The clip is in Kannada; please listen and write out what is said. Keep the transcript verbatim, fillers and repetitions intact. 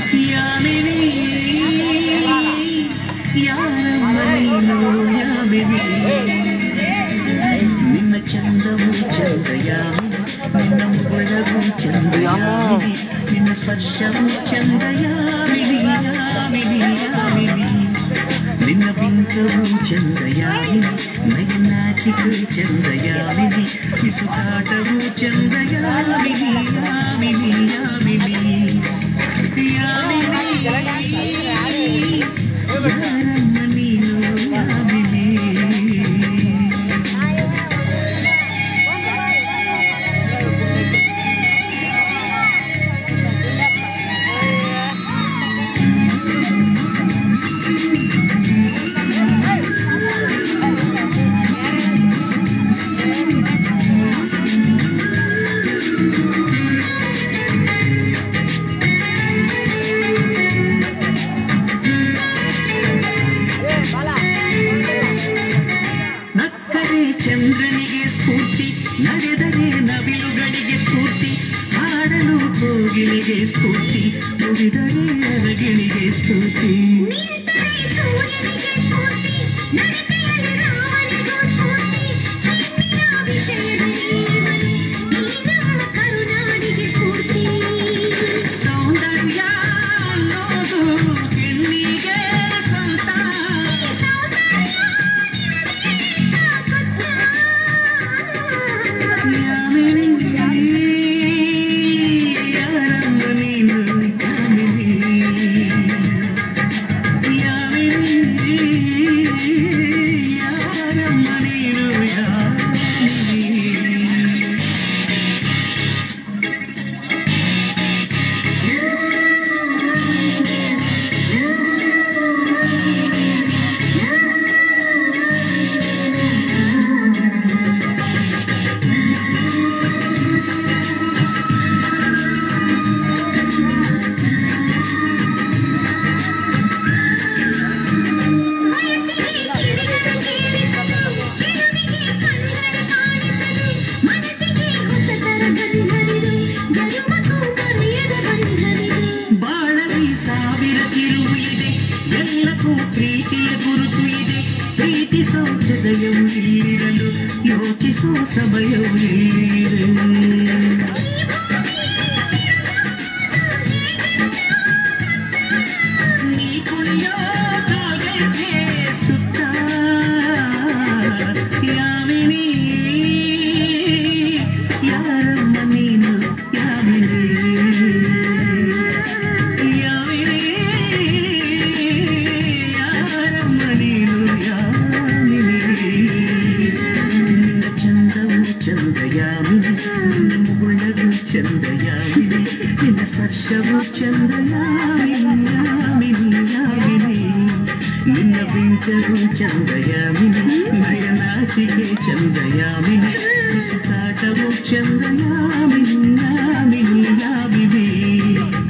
ಯಾಮಿನಿ ಯಾರಮ್ಮನೇನು ಯಾಮಿನಿ ನಿನ್ನ ಚಂದವು ಚಂದ ಯಾಮಿನಿ ನಿನ್ನ ಮುಗುಳವು ಚಂದ ಯಾಮಿನಿ ನಿನ್ನ ಸ್ಪರ್ಶವು ಚಂದ ಯಾಮಿನಿ ಯಾಮಿನಿ ಯಾಮಿನಿ ನಿನ್ನ ಬಿಂಕವು ಚಂದ ಯಾಮಿನಿ ನಯನಾಚಿಕೆ ಚಂದ ಯಾಮಿನಿ ಪಿಸುಕಾಟವು ಚಂದ ಯಾಮಿನಿ ಯಾಮಿನಿ ಯಾಮಿನಿ ಯಾಮಿನಿ ಯಾರಮ್ಮ ನೀನು ಯಾಮಿನಿ ಚಂದ್ರನಿಗೆ ಸ್ಫೂರ್ತಿ ನಡೆದರೆ ನವಿಲುಗಳಿಗೆ ಸ್ಫೂರ್ತಿ ಹಾಡಲು ಕೋಗಿಲಿಗೆ ಸ್ಫೂರ್ತಿ ನುಡಿದರೆ ಅರಗಿಣಿಗೆ ಸ್ಫೂರ್ತಿ ಸೌಂದರ್ಯ ಅನ್ನೋದು ಹೆಣ್ಣಿಗೆ ಸ್ವಂತ ಯಾರಮ್ಮ ನೀನು ಯಾಮಿನಿ ಯಾಮಿನಿ ಯಾರಮ್ಮ ನೀನು ಯಾಮಿನಿ ಎಲ್ಲಕ್ಕೂ ಪ್ರೀತಿಯ ಗುರುತು ಇದೆ ಪ್ರೀತಿಸೋ ಹೃದಯವು ಇಲ್ಲಿರಲು ಯೋಚಿಸೋ ಸಮಯವು ಇಲ್ಲಿದೆ ನೀ ಕುಣಿಯೋ ಕಾಗಕ್ಕೆ ಸುತ್ತ ಯಾಮಿನಿ ಯಾರಮ್ಮ ನೀನು ಯಾಮಿನಿ ಚಂದ ಯಾಮಿನಿ ನಿನ್ನ ಮುಗುಳವು ಚಂದ ಯಾಮಿನಿ ನಿನ್ನ ಸ್ಪರ್ಶವು ಚಂದ ಯಾಮಿನಿ ಯಾಮಿನಿ ಯಾಮಿನಿ ನಿನ್ನ ಬಿಂಕವು ಚಂದ ಯಾಮಿನಿ ನಯನಾಚಿಕೆ ಚಂದ ಯಾಮಿನಿ ಪಿಸುಕಾಟವು ಚಂದ ಯಾಮಿನಿ ಯಾಮಿನಿ ಯಾಮಿನಿ